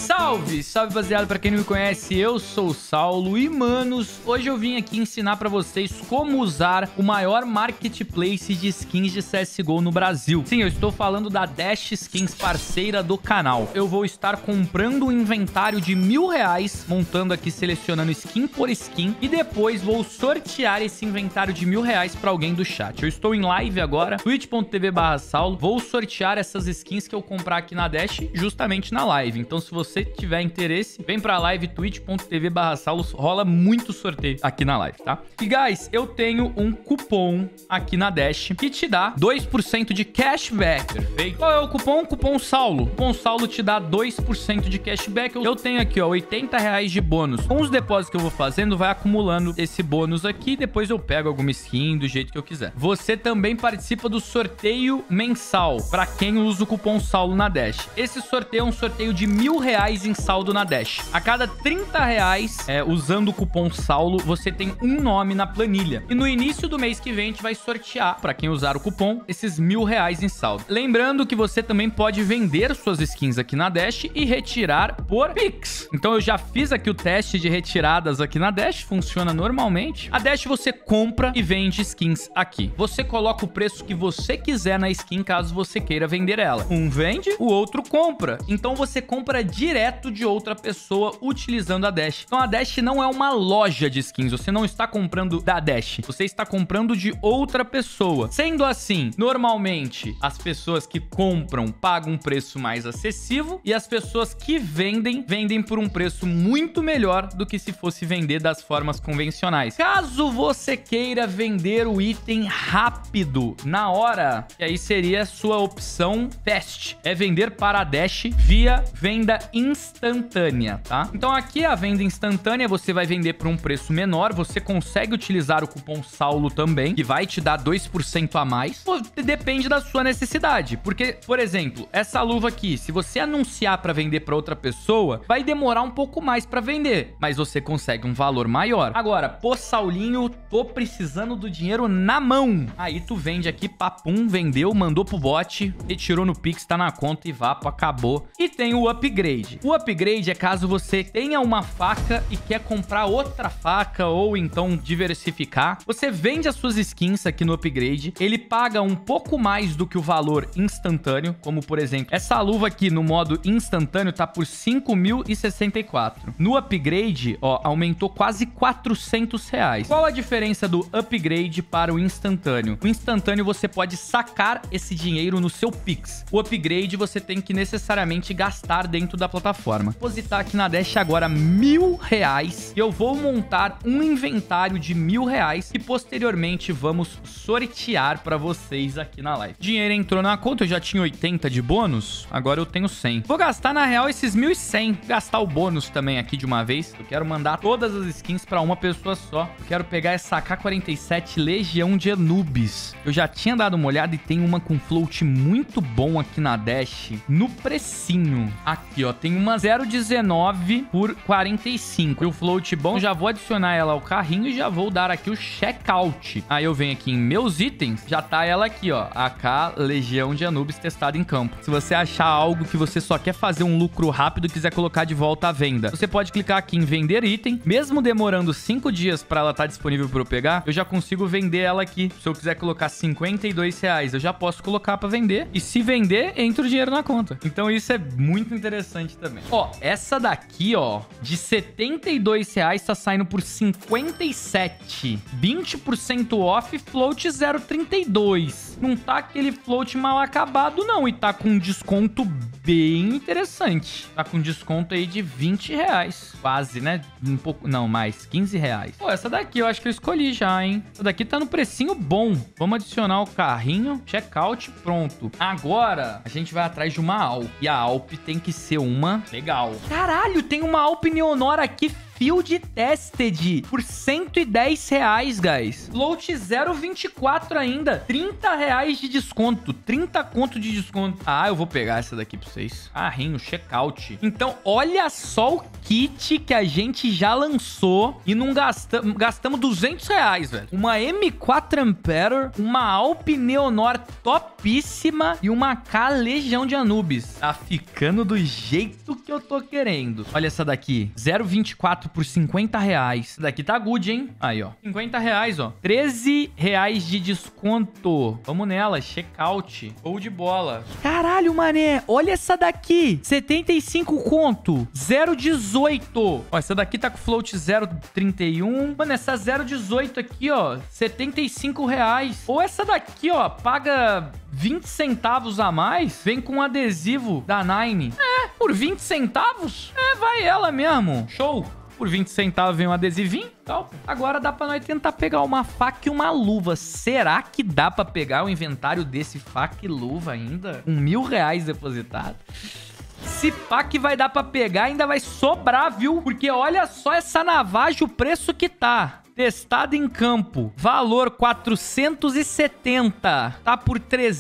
Salve! Salve, baseado! Pra quem não me conhece, eu sou o Saulo e, manos, hoje eu vim aqui ensinar pra vocês como usar o maior marketplace de skins de CSGO no Brasil. Sim, eu estou falando da Dash Skins, parceira do canal. Eu vou estar comprando um inventário de R$1.000, montando aqui, selecionando skin por skin, e depois vou sortear esse inventário de R$1.000 pra alguém do chat. Eu estou em live agora, twitch.tv/saulo, vou sortear essas skins que eu comprar aqui na Dash, justamente na live. Então, se você tiver interesse, vem pra live twitch.tv/saulo, rola muito sorteio aqui na live, tá? E, guys, eu tenho um cupom aqui na Dash que te dá 2% de cashback, perfeito? Qual é o cupom? Cupom Saulo. O cupom Saulo te dá 2% de cashback. Eu tenho aqui, ó, R$80 de bônus. Com os depósitos que eu vou fazendo, vai acumulando esse bônus aqui, depois eu pego alguma skin do jeito que eu quiser. Você também participa do sorteio mensal, pra quem usa o cupom Saulo na Dash. Esse sorteio é um sorteio de R$1.000 em saldo na Dash. A cada R$30, usando o cupom Saulo, você tem um nome na planilha. E no início do mês que vem, a gente vai sortear, pra quem usar o cupom, esses R$1.000 em saldo. Lembrando que você também pode vender suas skins aqui na Dash e retirar por Pix. Então eu já fiz aqui o teste de retiradas aqui na Dash, funciona normalmente. A Dash você compra e vende skins aqui. Você coloca o preço que você quiser na skin, caso você queira vender ela. Um vende, o outro compra. Então você compra direto de outra pessoa utilizando a Dash. Então a Dash não é uma loja de skins, você não está comprando da Dash, você está comprando de outra pessoa. Sendo assim, normalmente as pessoas que compram pagam um preço mais acessível e as pessoas que vendem por um preço muito melhor do que se fosse vender das formas convencionais. Caso você queira vender o item rápido, na hora, que aí seria a sua opção fast, é vender para a Dash via venda instantânea, tá? Então aqui a venda instantânea você vai vender por um preço menor, você consegue utilizar o cupom Saulo também, que vai te dar 2% a mais. Pô, depende da sua necessidade, porque, por exemplo, essa luva aqui, se você anunciar para vender para outra pessoa, vai demorar um pouco mais para vender, mas você consegue um valor maior. Agora, pô, Saulinho, tô precisando do dinheiro na mão. Aí tu vende aqui, papum, vendeu, mandou pro bot, retirou no Pix, tá na conta e vapo, acabou. E tem o upgrade. O upgrade é caso você tenha uma faca e quer comprar outra faca ou então diversificar. Você vende as suas skins aqui no upgrade, ele paga um pouco mais do que o valor instantâneo, como por exemplo, essa luva aqui no modo instantâneo tá por 5.064. No upgrade, ó, aumentou quase R$400. Qual a diferença do upgrade para o instantâneo? O instantâneo você pode sacar esse dinheiro no seu Pix. O upgrade você tem que necessariamente gastar dentro da plataforma. Vou depositar aqui na Dash agora R$1.000 e eu vou montar um inventário de R$1.000 e posteriormente vamos sortear para vocês aqui na live. Dinheiro entrou na conta, eu já tinha 80 de bônus, agora eu tenho 100. Vou gastar na real esses 1.100, gastar o bônus também aqui de uma vez. Eu quero mandar todas as skins para uma pessoa só. Eu quero pegar essa AK-47 Legião de Anubis. Eu já tinha dado uma olhada e tem uma com float muito bom aqui na Dash, no precinho. Aqui, ó, tem uma 0,19 por 45. E o float bom, já vou adicionar ela ao carrinho e já vou dar aqui o checkout. Aí eu venho aqui em meus itens, já tá ela aqui, ó, AK Legião de Anubis testada em campo. Se você achar algo que você só quer fazer um lucro rápido e quiser colocar de volta à venda, você pode clicar aqui em vender item. Mesmo demorando 5 dias para ela estar disponível para eu pegar, eu já consigo vender ela aqui. Se eu quiser colocar R$52, eu já posso colocar para vender. E se vender, entra o dinheiro na conta. Então isso é muito interessante também. Ó, essa daqui, ó, de R$72 tá saindo por 57. 20% off, float 0,32. Não tá aquele float mal acabado, não. E tá com um desconto bem interessante. Tá com desconto aí de R$20. Quase, né? Um pouco... Não, mais. R$15. Pô, essa daqui eu acho que eu escolhi já, hein? Essa daqui tá no precinho bom. Vamos adicionar o carrinho. Checkout, pronto. Agora, a gente vai atrás de uma Alp. E a Alp tem que ser uma legal. Caralho, tem uma Alp Neonor aqui Field Tested por R$110, guys. Float 0,24 ainda. R$30 de desconto. 30 conto de desconto. Ah, eu vou pegar essa daqui pra vocês. Carrinho, checkout. Então, olha só o kit que a gente já lançou e não gastamos R$200, velho. Uma M4 Emperor, uma Alp Neonor topíssima e uma K Legião de Anubis. Tá ficando do jeito que eu tô querendo. Olha essa daqui. 0,24 por R$50. Essa daqui tá good, hein? Aí, ó. R$50, ó. R$13 de desconto. Vamos nela. Checkout. Ou de bola. Caralho, mané. Olha essa daqui. 75 conto. 0,18. Ó, essa daqui tá com float 0,31. Mano, essa 0,18 aqui, ó. R$75. Ou essa daqui, ó. Paga 20 centavos a mais. Vem com um adesivo da Nine. É, por 20 centavos? É, vai ela mesmo. Show. Por 20 centavos vem um adesivinho. Tal. Agora dá pra nós tentar pegar uma faca e uma luva. Será que dá pra pegar o inventário desse faca e luva ainda? Com R$1.000 depositado. Se pá que vai dar pra pegar, ainda vai sobrar, viu? Porque olha só essa navagem, o preço que tá. Testado em campo. Valor 470. Tá por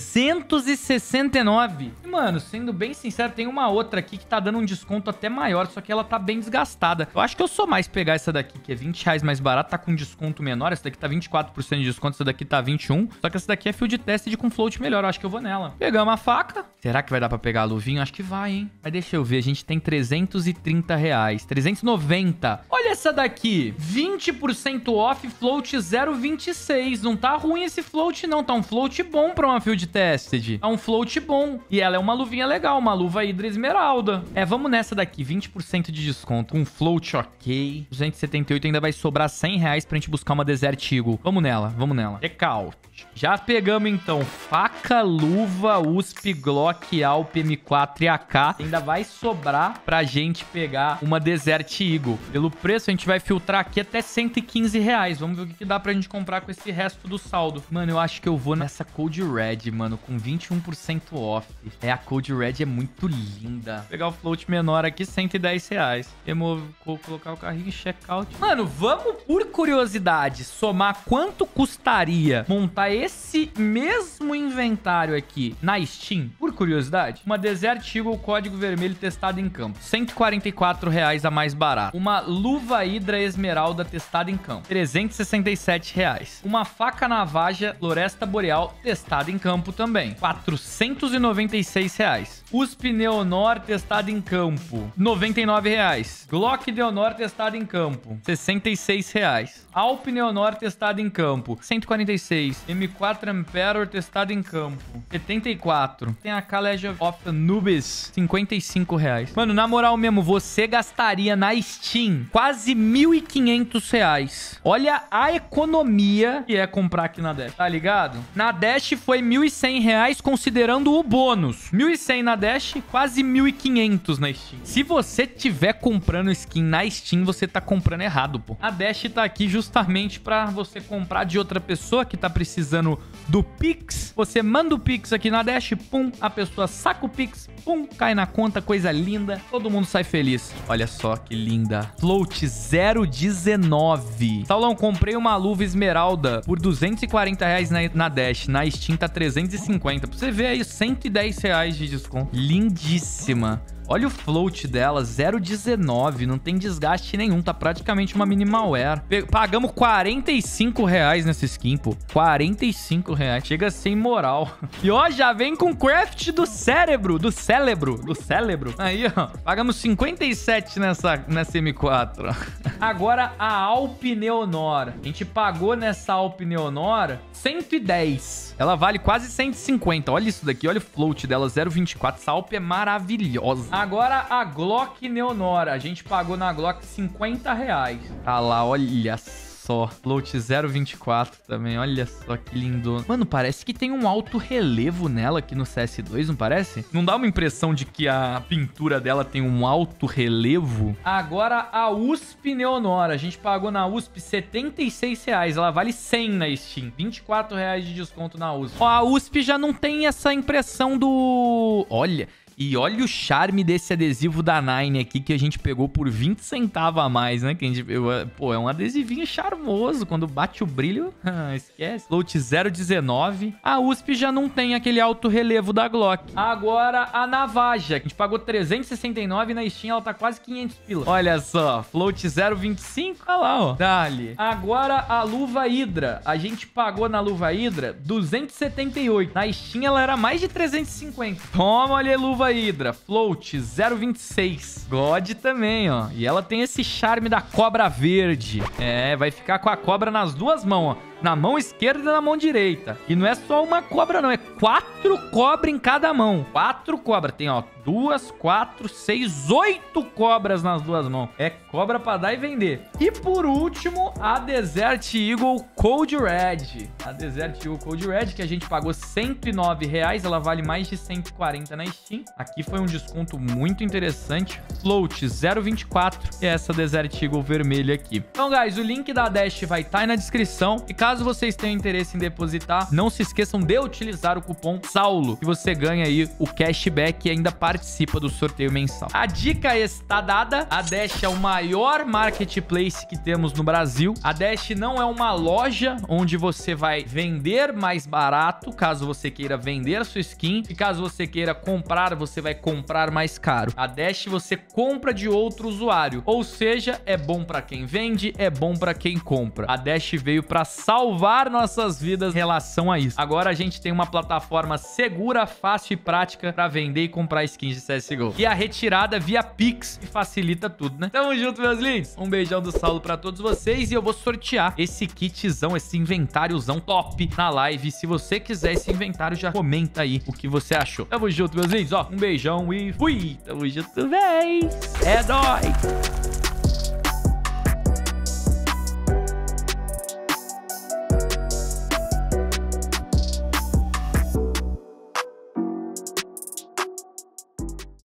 369. Mano, sendo bem sincero, tem uma outra aqui que tá dando um desconto até maior, só que ela tá bem desgastada. Eu acho que eu sou mais pegar essa daqui, que é R$20 mais barato, tá com desconto menor. Essa daqui tá 24% de desconto, essa daqui tá 21. Só que essa daqui é field tested com float melhor. Eu acho que eu vou nela. Pegamos a faca. Será que vai dar pra pegar a luvinha? Acho que vai, hein? Mas deixa eu ver. A gente tem R$330. 390. Olha essa daqui. 20% off, float 0,26. Não tá ruim esse float, não. Tá um float bom pra uma field tested. Tá um float bom. E ela é uma luvinha legal, uma luva Hydra Esmeralda. É, vamos nessa daqui. 20% de desconto. Um float ok. 278 ainda vai sobrar R$100 pra gente buscar uma Desert Eagle. Vamos nela, vamos nela. Checkout. Já pegamos, então, faca, luva, USP, Glock, Alp, M4 e AK. Ainda vai sobrar pra gente pegar uma Desert Eagle. Pelo preço, a gente vai filtrar aqui até R$115. Vamos ver o que dá pra gente comprar com esse resto do saldo. Mano, eu acho que eu vou nessa Code Red, mano, com 21% off. É, a Code Red é muito linda. Vou pegar o float menor aqui, R$110. Remove, vou colocar o carrinho em checkout. Mano, vamos, por curiosidade, somar quanto custaria montar esse mesmo inventário aqui na Steam, por curiosidade. Uma Desert Eagle código vermelho testada em campo, R$144 a mais barato. Uma luva Hydra Esmeralda testada em campo, R$367. Uma faca navaja Floresta Boreal testada em campo também, R$496. USP Neonor testada em campo, R$99. Glock Neonor testada em campo, R$66. Alp Neonor testada em campo, R$146. M4 Emperor testada em campo, R$74. Tem a Legion of Anubis, R$55. Mano, na moral mesmo, você gastaria na Steam quase R$1.500. Olha a economia que é comprar aqui na Dash, tá ligado? Na Dash foi R$1.100 considerando o bônus. 1.100 na Dash, quase 1.500 na Steam. Se você tiver comprando skin na Steam, você tá comprando errado, pô. A Dash tá aqui justamente pra você comprar de outra pessoa que tá precisando do Pix. Você manda o Pix aqui na Dash, pum, a pessoa saca o Pix, pum, cai na conta, coisa linda. Todo mundo sai feliz. Olha só que linda. Float 0,19. Saulão, comprei uma luva esmeralda por R$240 na Dash. Na Steam tá 350. Pra você ver aí, R$110 de desconto. Lindíssima. Olha o float dela, 0,19. Não tem desgaste nenhum, tá praticamente uma minimalware. Pagamos R$45 nessa skin, pô. R$45. Chega sem moral. E ó, já vem com craft do cérebro. Do cérebro. Aí, ó. Pagamos 57 nessa M4. Agora a Alp Neonor. A gente pagou nessa Alp Neonor 110. Ela vale quase 150. Olha isso daqui. Olha o float dela, 0,24. Essa Alp é maravilhosa. Agora a Glock Neonor. A gente pagou na Glock R$50. Tá lá, olha só. Float 0,24 também. Olha só que lindo. Mano, parece que tem um alto relevo nela aqui no CS2, não parece? Não dá uma impressão de que a pintura dela tem um alto relevo? Agora a USP Neonor. A gente pagou na USP R$76. Ela vale 100 na Steam. R$24 de desconto na USP. Ó, a USP já não tem essa impressão do... Olha... E olha o charme desse adesivo da Nine aqui que a gente pegou por 20 centavos a mais, né? Que a gente pegou. Pô, é um adesivinho charmoso. Quando bate o brilho, esquece. Float 0,19. A USP já não tem aquele alto relevo da Glock. Agora a Navaja, que a gente pagou 369 e na Steam ela tá quase 500 pila. Olha só, Float 0,25. Olha lá, ó. Dali. Agora a luva Hydra. A gente pagou na luva Hydra 278. Na Steam ela era mais de 350. Toma, olha a luva Hydra. Float 0,26. God também, ó. E ela tem esse charme da cobra verde. É, vai ficar com a cobra nas duas mãos, ó. Na mão esquerda e na mão direita. E não é só uma cobra, não. É 4 cobras em cada mão. 4 cobras. Tem, ó, 2, 4, 6, 8 cobras nas duas mãos. É cobra pra dar e vender. E por último, a Desert Eagle Cold Red. A Desert Eagle Cold Red, que a gente pagou R$109. Ela vale mais de 140 na Steam. Aqui foi um desconto muito interessante. Float 0,24. E essa Desert Eagle vermelha aqui. Então, guys, o link da Dash vai estar aí na descrição. E caso vocês tenham interesse em depositar, não se esqueçam de utilizar o cupom SAULO, que você ganha aí o cashback e ainda participa do sorteio mensal. A dica está dada. A Dash é o maior marketplace que temos no Brasil. A Dash não é uma loja onde você vai vender mais barato, caso você queira vender a sua skin. E caso você queira comprar, você vai comprar mais caro. A Dash você compra de outro usuário. Ou seja, é bom para quem vende, é bom para quem compra. A Dash veio para salvar nossas vidas em relação a isso. Agora a gente tem uma plataforma segura, fácil e prática para vender e comprar skins de CSGO. E a retirada via Pix que facilita tudo, né? Tamo junto, meus lindos. Um beijão do Saulo para todos vocês e eu vou sortear esse kitzão, esse inventáriozão top na live. Se você quiser esse inventário, já comenta aí o que você achou. Tamo junto, meus lindos. Ó, um beijão e fui. Tamo junto, véi. É nóis.